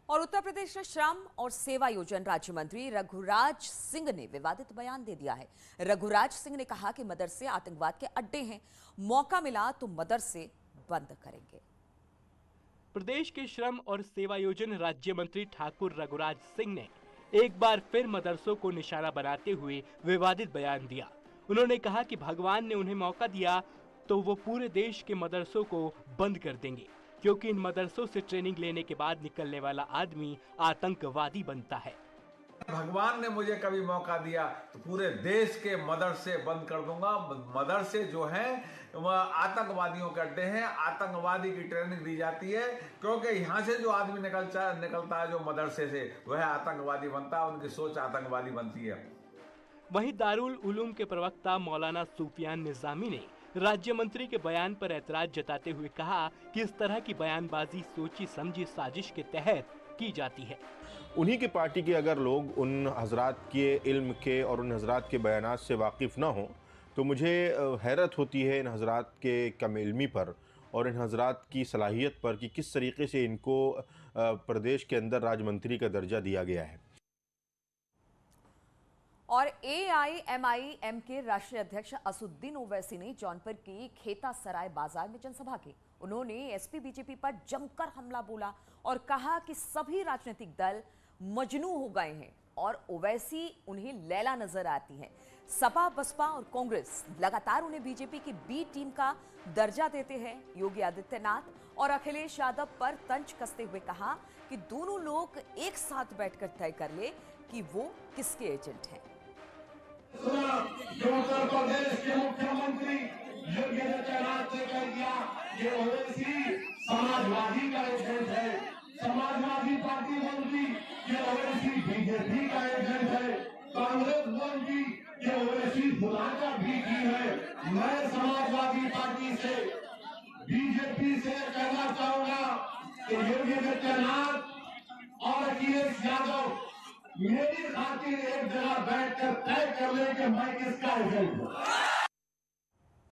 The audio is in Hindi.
और उत्तर प्रदेश के श्रम और सेवा योजन राज्य मंत्री रघुराज सिंह ने विवादित बयान दे दिया है। रघुराज सिंह ने कहा कि मदरसे आतंकवाद के अड्डे हैं, मौका मिला तो मदरसे बंद करेंगे। प्रदेश के श्रम और सेवा योजन राज्य मंत्री ठाकुर रघुराज सिंह ने एक बार फिर मदरसों को निशाना बनाते हुए विवादित बयान दिया। उन्होंने कहा कि भगवान ने उन्हें मौका दिया तो वो पूरे देश के मदरसों को बंद कर देंगे, क्योंकि इन मदरसों से ट्रेनिंग लेने के बाद निकलने वाला आदमी आतंकवादी बनता है। भगवान ने मुझे कभी मौका दिया तो पूरे देश के मदरसे बंद कर दूंगा। मदरसे जो हैं वह आतंकवादियों के अड्डे हैं, आतंकवादी की ट्रेनिंग दी जाती है, क्योंकि यहाँ से जो आदमी निकलता है जो मदरसे से, वह आतंकवादी बनता है, उनकी सोच आतंकवादी बनती है। वहीं दारुल उलूम के प्रवक्ता मौलाना सूफियान निजामी ने राज्य मंत्री के बयान पर ऐतराज जताते हुए कहा कि इस तरह की बयानबाजी सोची समझी साजिश के तहत की जाती है। उन्हीं की पार्टी के अगर लोग उन हजरात के इल्म के और उन हजरात के बयानात से वाकिफ़ ना हों तो मुझे हैरत होती है इन हजरात के कम इल्मी पर और इन हजरात की सलाहियत पर कि किस तरीके से इनको प्रदेश के अंदर राज्यमंत्री का दर्जा दिया गया है। और AIMIM के राष्ट्रीय अध्यक्ष असुद्दीन ओवैसी ने जौनपुर की खेता सराय बाजार में जनसभा की। उन्होंने एसपी बीजेपी पर जमकर हमला बोला और कहा कि सभी राजनीतिक दल मजनू हो गए हैं और ओवैसी उन्हें लैला नजर आती हैं। सपा, बसपा और कांग्रेस लगातार उन्हें बीजेपी की बी टीम का दर्जा देते हैं। योगी आदित्यनाथ और अखिलेश यादव पर तंज कसते हुए कहा कि दोनों लोग एक साथ बैठकर तय कर ले कि वो किसके एजेंट हैं। उत्तर प्रदेश के मुख्यमंत्री योगी आदित्यनाथ ने कह दिया कि ओवैसी समाजवादी का एजेंट है, समाजवादी पार्टी बोलती कि ओवैसी बीजेपी का एजेंट है, कांग्रेस बोलती कि ओवैसी मुलाकात भी की है। मैं समाजवादी पार्टी से, बीजेपी से कहना चाहूंगा कि योगी आदित्यनाथ और अखिलेश यादव मेरी खातिर एक जगह बैठकर तय कर ले कि मैं किसका एजेंट हूं।